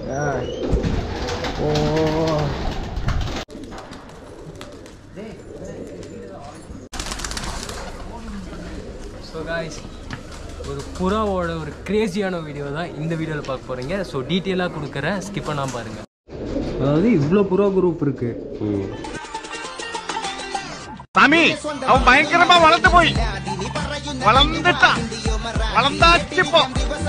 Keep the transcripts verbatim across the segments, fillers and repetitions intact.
ஓ so guys, ஒரு புறாவோட ஒரு கிரேசியான video தான் இந்த வீடியோவில் பார்க்க போகிறீங்க. ஸோ டீட்டெயிலாக கொடுக்குறேன், ஸ்கிப் பண்ணாமல் பாருங்கள். அதாவது இவ்வளோ புறா குரூப் இருக்கு. சாமி அவன் பயங்கரமா வளர்ந்து போய் வளர்ந்துட்டான், வளர்ந்தாச்சு இப்போ.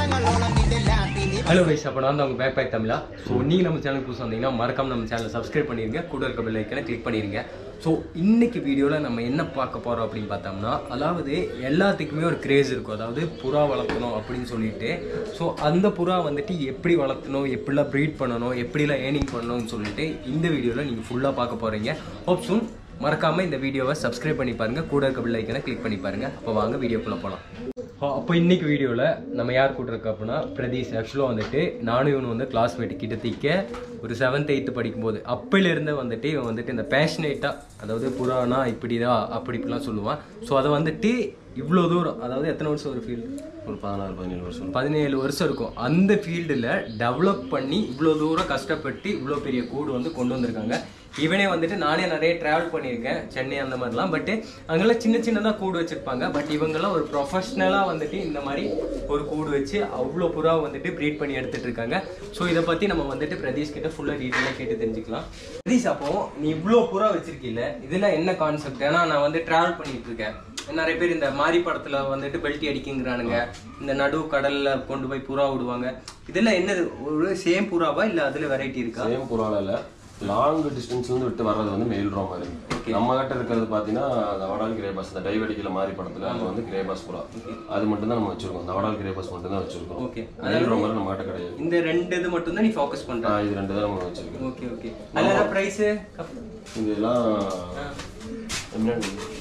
ஹலோ கைஸ், அப்போ நான் தான் உங்கள் பேக் பேக் தமிழா. ஸோ நீங்கள் நம்ம சேனலுக்கு புதுசாக வந்தீங்கன்னா மறக்காம நம்ம சேனலை சப்ஸ்கிரைப் பண்ணிடுங்க, கூட இருக்க பெல் ஐக்கனை கிளிக் பண்ணிடுங்க. ஸோ இன்றைக்கி வீடியோவில் நம்ம என்ன பார்க்க போகிறோம் அப்படின்னு பார்த்தோம்னா, அதாவது எல்லாத்துக்குமே ஒரு கிரேஸ் இருக்கும், அதாவது புறா வளர்த்தணும் அப்படின்னு சொல்லிட்டு. ஸோ அந்த புறா வந்துட்டு எப்படி வளர்த்தணும், எப்படிலாம் ப்ரீட் பண்ணணும், எப்படிலாம் ஏர்னிங் பண்ணணும்னு சொல்லிட்டு இந்த வீடியோவில் நீங்கள் ஃபுல்லாக பார்க்க போகிறீங்க. Hope soon. மறக்காமல் இந்த வீடியோவை சப்ஸ்கிரைப் பண்ணி பாருங்கள், கூட இருக்க பெல் ஐக்கனை கிளிக் பண்ணி பாருங்கள். அப்போ வாங்க வீடியோக்குள்ளே போகலாம். அப்போ இன்றைக்கி வீடியோவில் நம்ம யார் கூட்டிருக்கோம் அப்படின்னா பிரதீஷ். ஆக்சுவலாக வந்துட்டு நானும் இவனு வந்து கிளாஸ்மேட், கிட்டத்திக்க ஒரு செவன்த் எயித்து படிக்கும்போது அப்போலேருந்து வந்துட்டு இவன் வந்துட்டு இந்த பேஷனேட்டாக, அதாவது புறானா இப்படிதான் அப்படி இப்படிலாம் சொல்லுவான். ஸோ அதை வந்துட்டு இவ்வளோ தூரம், அதாவது எத்தனை வருஷம் ஒரு ஃபீல்டு, ஒரு பதினாறு பதினேழு வருஷம் பதினேழு வருஷம் இருக்கும். அந்த ஃபீல்டில் டெவலப் பண்ணி இவ்வளோ தூரம் கஷ்டப்பட்டு இவ்வளோ பெரிய கூடு வந்து கொண்டு வந்திருக்காங்க. இவனே வந்துட்டு நானே நிறைய ட்ராவல் பண்ணியிருக்கேன், சென்னை அந்த மாதிரிலாம். பட்டு அங்கெல்லாம் சின்ன சின்னதாக கூடு வச்சுருப்பாங்க. பட் இவங்கெல்லாம் ஒரு ப்ரொஃபஷ்னலாக வந்துட்டு இந்த மாதிரி ஒரு கூடு வச்சு அவ்வளோ புறா வந்துட்டு ப்ரீட் பண்ணி எடுத்துகிட்டு இருக்காங்க. ஸோ இதை பற்றி நம்ம வந்துட்டு பிரதீஷ் கிட்ட ஃபுல்லாக டீட்டெயிலாக கேட்டு தெரிஞ்சுக்கலாம். பிரதீஷ், அப்போ நீ இவ்வளோ புறா வச்சிருக்கீல்ல, இதெல்லாம் என்ன கான்செப்ட்? ஏன்னா நான் வந்து ட்ராவல் பண்ணிட்டு இருக்கேன், நிறைய பேர் இந்த மாரி படத்துல வந்துட்டு பெல்ட்டி அடிக்குங்கிறானுங்க, இந்த நடு கடல்ல கொண்டு போய் புறா விடுவாங்க. இதெல்லாம் என்னது, ஒரு சேம் புறாவா இல்ல அதுல வெரைட்டி இருக்கா? சேம் புறால இல்ல, லாங் டிஸ்டன்ஸ்ல இருந்து விட்டு வர்றது வந்து மெயில் ரோம் மாதிரி. நம்ம கிட்ட இருக்கிறது பாத்தீங்கன்னா தவடால் கிரேபாஸ், இந்த டைவடிக்கல மாரி படத்துல அது வந்து கிரேபாஸ் புறா, அது மட்டும் தான் நம்ம வச்சிருக்கோம். தவடால் கிரேபாஸ் மட்டும் தான் வச்சிருக்கோம். ஓகே, மெயில் ரோம் மாதிரி நம்ம கிட்ட கிடையாது. இந்த ரெண்டு இது மட்டும் தான் நீ ஃபோக்கஸ் பண்ற? இது ரெண்டு தான் நம்ம வச்சிருக்கோம். Okay okay. அதோட பிரைஸ் இதெல்லாம் என்ன,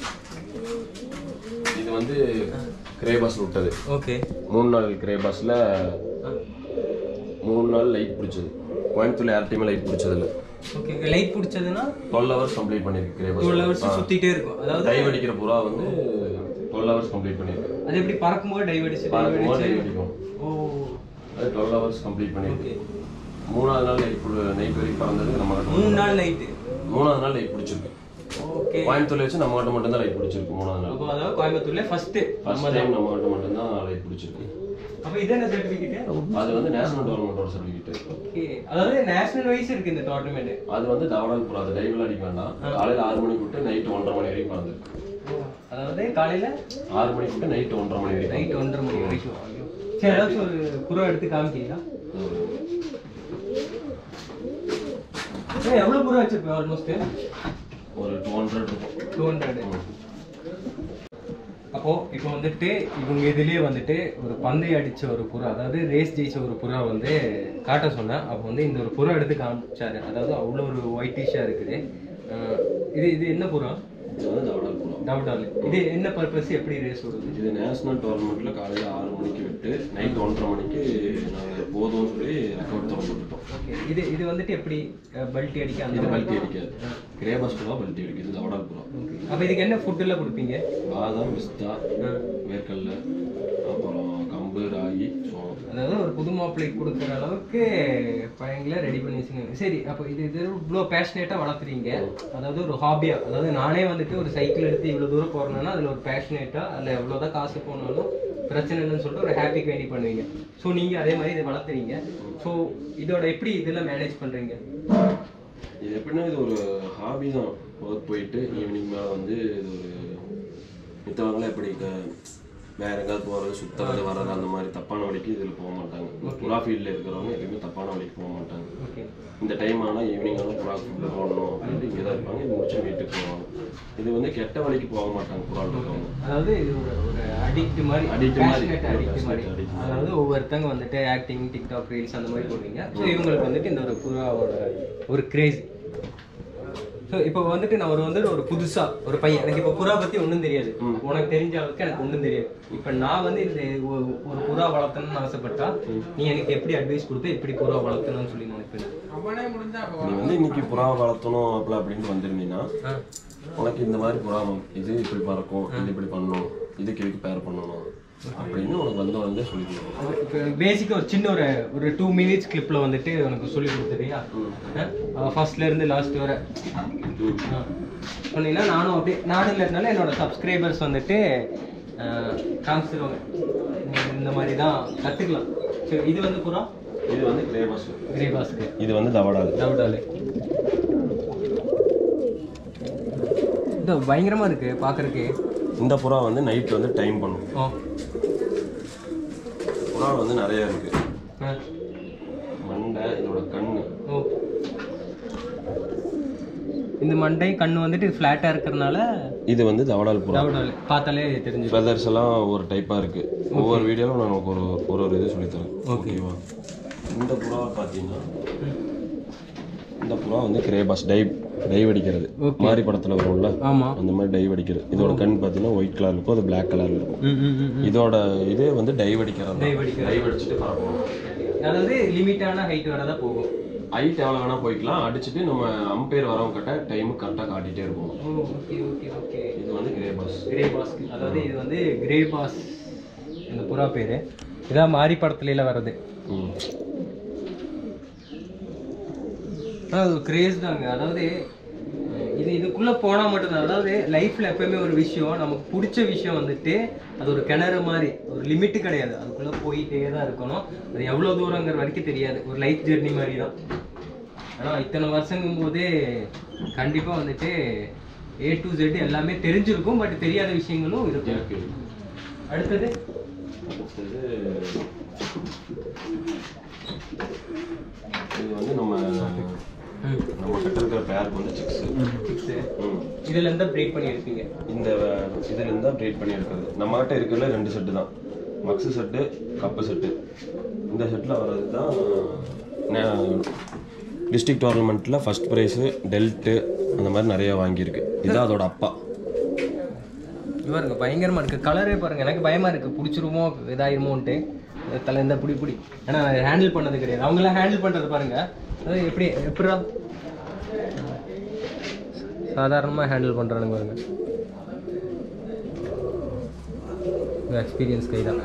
இது வந்து கிரேபாஸ்ல விட்டது. ஓகே, மூணு நாள் கிரேபாஸ்ல மூணு நாள் லைட் பிடிச்சது. கோயம்புத்தூர்ல யார்ட்டையுமே லைட் பிடிச்சதில்ல. ஓகே, லைட் பிடிச்சதுன்னா டுவெல் ஹவர்ஸ் கம்ப்ளீட் பண்ணிருக்கு. கிரேபாஸ் டுவெல் ஹவர்ஸ் சுத்திட்டே இருக்கும். அதாவது டைவ் அடிக்கிற புறா வந்து டுவெல் ஹவர்ஸ் கம்ப்ளீட் பண்ணிருக்கு. அது எப்படி பறக்கும்போது டைவ் அடிச்சு பறக்கும்போது டைவ் அடிக்கும். ஓ, அது டுவெல் ஹவர்ஸ் கம்ப்ளீட் பண்ணிருக்கு. மூணாவது நாள் லைட் நைட் வரைக்கும் பறந்தது நம்ம கிட்ட. மூணு நாள் நைட்டு, மூணாவது நாள் லைட் பிடிச்சிருக்கு. ஓகே, கோயம்புத்தூர்ல வச்சு நம்ம கிட்ட மட்டும் தான் லைட் பிடிச்சிருக்கு மூணாவது நாள். அப்போ அதாவது கோயம்புத்தூர்ல ஃபர்ஸ்ட் ஃபர்ஸ்ட் டைம் நம்ம கிட்ட மட்டும் தான் லைட் பிடிச்சிருக்கு. அப்ப இது என்ன சர்டிபிகேட்? அது வந்து நேஷனல் டோர்னமெண்டோட சர்டிபிகேட். ஓகே, அதாவது நேஷனல் வைஸ் இருக்கு இந்த டோர்னமெண்ட். அது வந்து தவடால் புறா, அது டைவ்ல அடிக்க வேண்டாம். காலையில ஆறு மணிக்கு விட்டு நைட் ஒன்றரை மணி வரைக்கும் பறந்துருக்கு. அதாவது காலையில ஆறு மணிக்கு விட்டு நைட் ஒன்றரை மணி வரைக்கும். நைட் ஒன்றரை மணி வரைக்கும். சரி, ஏதாச்சும் ஒரு புறா எடுத்து காமிக்கிறீங்களா? எவ்வளவு புறா வச்சிருப்பேன்? ஆல்மோஸ்ட் ஒரு டூ ஹண்ட்ரட் இருக்கும். Two hundred. அப்போ இப்போ வந்துட்டு இவங்க இதுலயே வந்துட்டு ஒரு பந்தய அடிச்ச ஒரு புறா, அதாவது ரேஸ் ஜெயிச்ச ஒரு புறா வந்து காட்ட சொன்னேன். அப்போ வந்து இந்த ஒரு புறா எடுத்து காமிச்சாரு. அதாவது அவ்வளோ ஒரு ஒயிட்டிஷா இருக்குது. இது இது என்ன புறா? இது வந்து தவடால் புறா. தவடால். இது என்ன பர்பஸ், எப்படி ரேஸ் ஓடுது? இது நேஷனல் டோர்னமெண்ட்ல காலையில ஆறு மணிக்கு விட்டு நைட் ஒன்றரை மணிக்கு நாங்கள் போதும்னு சொல்லி ரெக்கார்ட் திறந்துட்டோம். ஓகே, இது இது வந்துட்டு எப்படி பல்ட்டி அடிக்க? இது பல்ட்டி அடிக்காது. கிரேபாஸ் புறா பல்ட்டி அடிக்குது, தவடால் புறா. அப்போ இதுக்கு என்ன ஃபுட் எல்லாம் கொடுப்பீங்க? பாதாம், பிஸ்தா, வேர்க்கடல, அப்புறம் கம்பு, ராகி, சோளம். அதாவது ஒரு புது மாப்பிள்ளைக்கு கொடுக்குற அளவுக்கு பையங்களை ரெடி பண்ணி வச்சுக்கோங்க. சரி, அப்போ இது இது இவ்வளோ பேஷனேட்டாக வளர்த்துறீங்க, அதாவது ஒரு ஹாபியா. அதாவது நானே வந்துட்டு ஒரு சைக்கிள் எடுத்து இவ்வளோ தூரம் போகிறேன்னா அதில் ஒரு பேஷனேட்டாக, அதில் எவ்வளோதான் காசு போனாலும் பிரச்சனை இல்லைன்னு சொல்லிட்டு ஒரு ஹாப்பிக்கு வேண்டி பண்ணுவீங்க. ஸோ நீங்கள் அதே மாதிரி இதை வளர்த்துறீங்க. ஸோ இதோட எப்படி இதெல்லாம் மேனேஜ் பண்ணுறீங்க? இது எப்படின்னா, இது ஒரு ஹாபி தான். ஒர்க் போயிட்டு ஈவினிங் மேலே வந்து இது ஒரு மித்தவங்களாம் எப்படி வேற எங்காவது போகிறது, சுற்றுறது, வர்றது, அந்த மாதிரி தப்பான வழிக்கு இதில் போக மாட்டாங்க. புறா ஃபீல்டில் இருக்கிறவங்க எப்பயுமே தப்பான வழிக்கு போக மாட்டாங்க. இந்த டைம் ஆனால் ஈவினிங் ஆனால் புறா ஃபீல்டில் போடணும் அப்படின்ட்டு இங்கே தான் இருப்பாங்க. இது முடிச்சு வீட்டுக்கு போவாங்க. இது வந்து கெட்ட வழிக்கு போக மாட்டாங்க புறா இருக்கவங்க. அதாவது இது ஒரு அடிக்ட் மாதிரி, அடிக்ட் மாதிரி அடிக்ட் மாதிரி. அதாவது ஒவ்வொருத்தங்க வந்துட்டு ஆக்டிங், டிக்டாக் ரீல்ஸ் அந்த மாதிரி போடுவீங்க. ஸோ இவங்களுக்கு வந்துட்டு இந்த ஒரு புறாவோட ஒரு கிரேஸ். ஸோ இப்போ வந்துட்டு நான் ஒரு வந்துட்டு ஒரு புதுசா ஒரு பையன், எனக்கு இப்போ புறா பத்தி ஒன்றும் தெரியாது, உனக்கு தெரிஞ்ச அளவுக்கு எனக்கு ஒன்றும் தெரியாது. இப்போ நான் வந்து இந்த ஒரு புறா வளர்த்தணும்னு ஆசைப்பட்டா நீ எனக்கு எப்படி அட்வைஸ் கொடுப்ப, எப்படி புறா வளர்த்தணும்னு சொல்லி நினைப்பேன்? நீ வந்து இன்னைக்கு புறா வளர்த்தணும் அப்படி அப்படின்னு வந்திருந்தீங்கன்னா, உனக்கு இந்த மாதிரி புறா இது இப்படி பறக்கும், இது இப்படி பண்ணணும், இதுக்கு இதுக்கு பேர் பண்ணணும், அப்படின்னு உனக்கு வந்து வந்து சொல்லிக்கலாம். இப்போ பேசிக்காக ஒரு சின்ன ஒரு ஒரு டூ மினிட்ஸ் கிளிப்பில் வந்துட்டு உனக்கு சொல்லி கொடுத்துறியா? ஃபர்ஸ்ட்லேருந்து லாஸ்ட் வர சொன்னீங்கன்னா நானும் அப்படியே நானும் இல்லைனால என்னோட சப்ஸ்கிரைபர்ஸ் வந்துட்டு காமிச்சிருவாங்க. இந்த மாதிரி தான் கற்றுக்கலாம். சரி, இது வந்து புறா, இது வந்து கிரே பாஸ். கிரே பாஸ்க்கு இது வந்து தவடால். தவடால் இது பயங்கரமாக இருக்குது பார்க்குறக்கு. இந்த புறா வந்து நைட் வந்து டைம் பண்ணும். ஓ, புறா வந்து நிறைய இருக்கு. மண்டை, இதோட கண்ணு. ஓ, இந்த மண்டை கண்ணு வந்துட்டு ஃப்ளாட்டாக இருக்கிறதுனால இது வந்து தவடால் புறா. தவடால் பார்த்தாலே தெரிஞ்சு. ஃபெதர்ஸ் எல்லாம் ஒரு டைப்பாக இருக்கு. ஒவ்வொரு வீடியோவில் நான் நமக்கு ஒரு ஒரு ஒரு இது சொல்லித்தரேன். ஓகேவா? இந்த புறா பார்த்தீங்கன்னா இந்த புறா வந்து கிரே பாஸ் டை டைவ் அடிக்கிறது. மாரி படத்தில் வரும்ல, அந்த மாதிரி டைவ் அடிக்கிறது. இதோட கண் பார்த்தீங்கன்னா ஒயிட் கலர் இருக்கும், அது பிளாக் கலர்ல இருக்கும். இதோட இதே வந்து டைவ் அடிக்கிறது. டைவ் அடிச்சுட்டு பறக்கும். அதாவது லிமிட்டான ஹைட் வரதா போகும். ஹைட் எவ்வளோ வேணா போய்க்கலாம். அடிச்சுட்டு நம்ம அம்பையர் வரவங்க கிட்ட டைம் கரெக்டாக காட்டிகிட்டே இருக்கும். Okay okay okay. இது வந்து கிரே பாஸ். கிரே பாஸ் அதாவது இது வந்து கிரே பாஸ் இந்த புறா பேர். இதான் மாரி படத்துல வர்றது. அது ஒரு கிரேஸ் தாங்க. அதாவது இது இதுக்குள்ளே போனால் மட்டும்தான். அதாவது லைஃப்பில் எப்போயுமே ஒரு விஷயம் நமக்கு பிடிச்ச விஷயம் வந்துட்டு அது ஒரு கிணறு மாதிரி, ஒரு லிமிட்டு கிடையாது. அதுக்குள்ளே போயிட்டே தான் இருக்கணும். அது எவ்வளோ தூரங்கிற வரைக்கும் தெரியாது. ஒரு லைஃப் ஜெர்னி மாதிரி தான். ஆனால் இத்தனை வருஷங்கும் போதே கண்டிப்பாக வந்துட்டு ஏ டு ஜெட் எல்லாமே தெரிஞ்சிருக்கும். பட் தெரியாத விஷயங்களும் இருக்கும். அடுத்தது இது வந்து நம்ம நம்ம கிட்ட இருக்கிற பேருக்கு வந்து சிக்ஸ். இதுல இருந்தா பிரேக் பண்ணி எடுப்பீங்க. இந்த இதுல இருந்தா பிரேக் பண்ணி எடுக்கிறது. நம்ம கிட்ட இருக்கிறதுல ரெண்டு செட்டு தான், மக்ஸ் செட்டு, கப்பு செட்டு. இந்த செட்டில் வர்றது தான் டிஸ்ட்ரிக்ட் டோர்னமெண்ட்டில் ஃபர்ஸ்ட் ப்ரைஸு, டெல்ட்டு அந்த மாதிரி நிறைய வாங்கியிருக்கு. இதுதான் அதோட அப்பா. இவருங்க பயங்கரமாக இருக்குது. கலரே பாருங்கள், எனக்கு பயமாக இருக்குது பிடிச்சிருமோ இதாயிருமோன்ட்டு. தலை இந்த பிடி பிடி ஏன்னா ஹேண்டில் பண்ணது கிடையாது. அவங்களாம் ஹேண்டில் பண்ணுறது பாருங்கள். அதாவது எப்படி எப்படா சாதாரணமாக ஹேண்டில் பண்ணுறானுங்க பாருங்க. எக்ஸ்பீரியன்ஸ் கை தான்.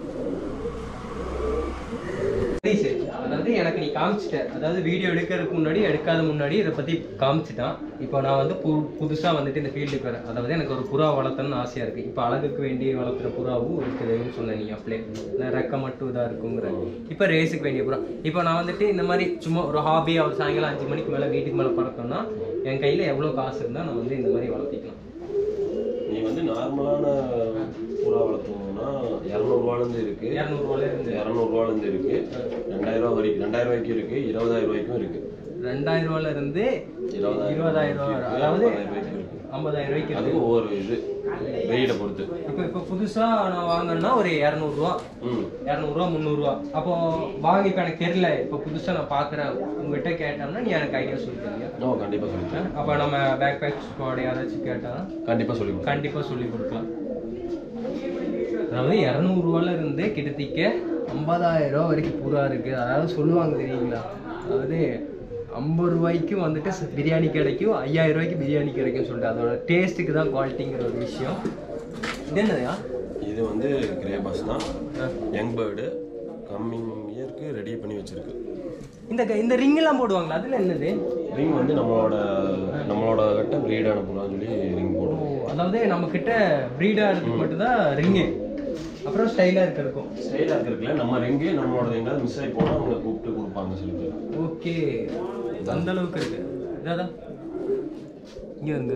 அதாவது எனக்கு நீ காமிச்சிட்ட, அதாவது வீடியோ எடுக்கிறதுக்கு முன்னாடி எடுக்காத முன்னாடி இதை பற்றி காமிச்சிட்டான். இப்போ நான் வந்து பு புதுசாக வந்துட்டு இந்த ஃபீல்டுக்கு வரேன். அதாவது எனக்கு ஒரு புறா வளர்த்தணும்னு ஆசையாக இருக்குது. இப்போ அழகுக்கு வேண்டி வளர்த்துற புறாவும் இருக்குதுன்னு சொன்னேன். நீ அப்படியே நான் ரெக்க மட்டும் இதாக இருக்குங்கிற. இப்போ ரேஸுக்கு வேண்டிய புறா. இப்போ நான் வந்துட்டு இந்த மாதிரி சும்மா ஒரு ஹாபி, அவர் சாயங்காலம் அஞ்சு மணிக்கு மேலே வீட்டுக்கு மேலே பறக்கணும்னா என் கையில் எவ்வளோ காசு இருந்தால் நான் வந்து இந்த மாதிரி வளர்த்திக்கலாம். நீ வந்து நார்மலான புறா வளர்த்தோம்னா இரநூறுவாலேருந்து இருக்குது. இரநூறுவாலேருந்து இரநூறுவாலேருந்து இருக்குது. ரெண்டாயிரம் ரூபா வரைக்கும், ரெண்டாயிரம் ரூபாய்க்கும் இருக்குது, இருபதாயிரம் ரூபாய்க்கும் இருக்குது. ரெண்டாயிரம் ரூபாயிலேருந்து இருபதாயிரம் ரூபா, அதாவது ஐம்பதாயிரம் ரூபாய்க்கு. அதுக்கு ஒவ்வொரு இது வெயிட்டை பொறுத்து. இப்போ இப்போ புதுசாக நான் வாங்கினா ஒரு இரநூறுவா, இரநூறுவா முந்நூறுரூவா. அப்போ வாங்கி இப்போ எனக்கு தெரியல, இப்போ புதுசாக நான் பார்க்குறேன், உங்கள்கிட்ட கேட்டோம்னா நீ எனக்கு ஐடியா சொல்லி தருவியா? ஓ கண்டிப்பாக சொல்லித்தரேன். அப்போ நம்ம பேக் பேக் ஸ்குவாட் யாராச்சும் கேட்டால் கண்டிப்பாக சொல்லி கண்டிப்பாக சொல்லி கொடுக்கலாம். அதாவது இரநூறுவால இருந்து கிட்டத்தட்ட ஐம்பதாயிரம் ரூபா வரைக்கும் புறா இருக்குது. அதாவது சொல்லுவாங்க தெரியுங்களா, அதாவது ஐம்பது ரூபாய்க்கு வந்துட்டு பிரியாணி கிடைக்கும், ஐயாயிரம் ரூபாய்க்கு பிரியாணி கிடைக்கும்னு சொல்லிட்டு அதோட டேஸ்ட்டுக்கு தான் குவாலிட்டிங்கிற ஒரு விஷயம். இது என்னதுயா? இது வந்து கிரே பாஸ் தான், யங் பேர்டு, கம்மிங் இயருக்கு ரெடி பண்ணி வச்சிருக்கு. இந்த இந்த ரிங் எல்லாம் போடுவாங்களா, அதில் என்னது? ரிங் வந்து நம்மளோட நம்மளோட கிட்ட ப்ரீடான புறான்னு சொல்லி ரிங் போடுவோம். அதாவது நம்ம கிட்ட ப்ரீடாக இருக்கு மட்டும்தான் ரிங்கு, அப்புறம் ஸ்டைலாக இருக்கிறதுக்கும். ஸ்டைலாக இருக்கிறதுல நம்ம ரிங்கே நம்மளோட எங்காவது மிஸ் ஆகி போனால் அவங்க கூப்பிட்டு கொடுப்பாங்க சில பேர். ஓகே, அந்த அளவுக்கு இருக்கு. இதான் இங்கே இருங்க,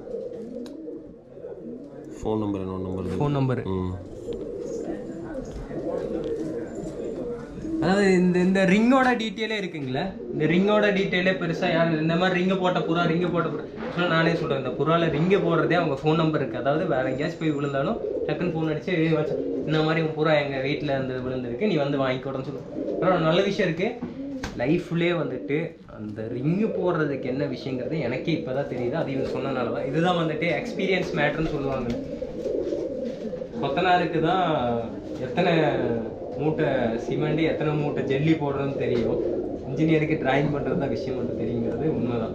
ஃபோன் நம்பர் இன்னொரு நம்பர் ஃபோன் நம்பரு. ம் அதாவது இந்த இந்த ரிங்கோட டீட்டெயிலே இருக்குங்களா? இந்த ரிங்கோட டீட்டெயிலே பெருசாக யார் இந்த மாதிரி ரிங்கை போட்ட புறா ரிங்கை போட்ட புறா ஸோ நானே சொல்கிறேன், இந்த புறாவில் ரிங்கை போடுறதே அவங்க ஃபோன் நம்பர் இருக்குது. அதாவது வேறு எங்கேயாச்சும் போய் விழுந்தாலும் டக்குன்னு ஃபோன் அடிச்சு வச்சு இந்த மாதிரி உங்கள் புறா எங்கள் வீட்டில் இருந்து விழுந்திருக்கு, நீ வந்து வாங்கிக்கோடன்னு சொல்லுவோம். அப்புறம் நல்ல விஷயம் இருக்குது, லைஃப்லேயே வந்துட்டு அந்த ரிங்கு போடுறதுக்கு என்ன விஷயங்கிறது எனக்கே இப்போ தான் தெரியுது. அது இவங்க சொன்னனால தான். இதுதான் வந்துட்டு எக்ஸ்பீரியன்ஸ் மேட்டர்னு சொல்லுவாங்க. கொத்தனாருக்கு தான் எத்தனை மூட்டை சிமெண்ட் எத்தனை மூட்டை ஜெல்லி போடுறதுன்னு தெரியும், இன்ஜினியருக்கு டிராயிங் பண்ணுறது தான் விஷயம் மட்டும் தெரியுங்கிறது உண்மைதான்.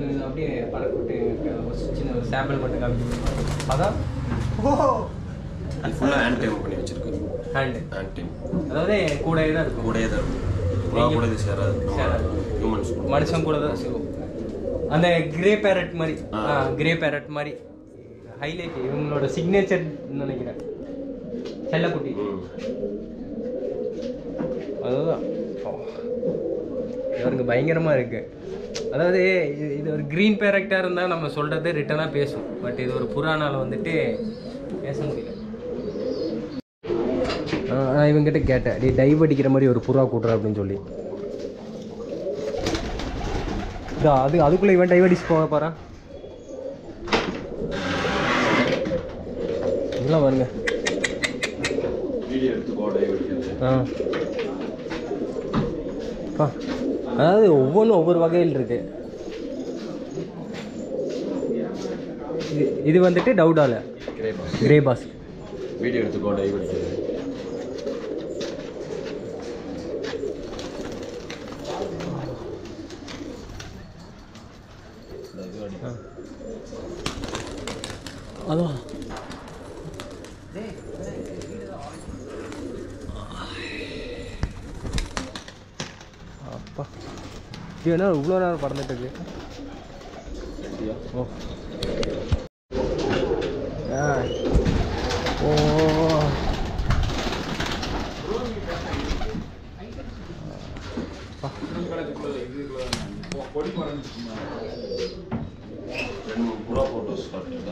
அப்படியே பறக்கிட்டு சின்ன ஒரு சாம்பிள் மட்டும் காமிச்சு அதான். ஓ இது ஃபுல்லாக ஹேண்ட் டைம் பண்ணி வச்சிருக்கு. ஹேண்டு ஹேண்ட் டைம் அதாவது கூடயே தான் இருக்கும். கூடயே தான் இருக்கும். புறா கூட இது சேராது. ஹியூமன்ஸ் மனுஷன் கூட தான் சேரும். அந்த கிரே பேரட் மாதிரி கிரே பேரட் மாதிரி ஹைலைட் இவங்களோட சிக்னேச்சர் நினைக்கிறேன். செல்லக்குட்டி அதுதான் இவருக்கு பயங்கரமாக இருக்குது. அதாவது இது ஒரு க்ரீன் பேரக்டாக இருந்தால் நம்ம சொல்கிறது ரிட்டனாக பேசும். பட் இது ஒரு புறானால வந்துட்டு பேச முடியல. நான் இவங்ககிட்ட கேட்டேன், டே டைவ் அடிக்கிற மாதிரி ஒரு புறா கூட்டுற அப்படின்னு சொல்லி. இதா அது அதுக்குள்ளே இவன் டைவ் அடிச்சு போக பாரு. இதெல்லாம் வருங்க. ஆ அதாவது ஒவ்வொன்றும் ஒவ்வொரு வகையில் இருக்கு. இது இது வந்துட்டு டவுடால கிரே பாஸ் வீடியோ எடுத்துக்கோ டைவ் அடிக்கிறது. அதான் அப்பா இது என்ன இவ்வளோ நேரம் பறந்துட்டு இருக்கு. ஓ ஓ புறா போட்டோஸ்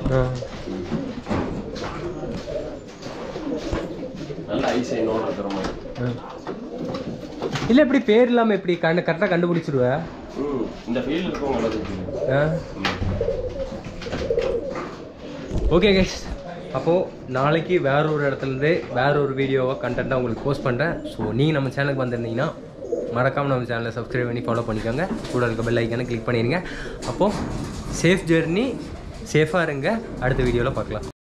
நல்ல ஐசைனோட இருக்கிற மாதிரி. இல்லை இப்படி பேர் இல்லாமல் எப்படி கண்டு கரெக்டாக கண்டுபிடிச்சிடுவேன். இந்த ஃபீல்டு இருக்கவங்க நல்லது. ஓகே கைஸ், அப்போது நாளைக்கு வேற ஒரு இடத்துலேருந்து வேற ஒரு வீடியோவை கண்டென்ட்டாக உங்களுக்கு போஸ்ட் பண்ணுறேன். ஸோ நீங்கள் நம்ம சேனலுக்கு வந்திருந்தீங்கன்னா மறக்காமல் நம்ம சேனலை சப்ஸ்கிரைப் பண்ணி ஃபாலோ பண்ணிக்கோங்க. கூட இருக்க பெல் ஐக்கானை கிளிக் பண்ணிடுங்க. அப்போது சேஃப் ஜெர்னி, சேஃபாக இருங்க. அடுத்த வீடியோவில் பார்க்கலாம்.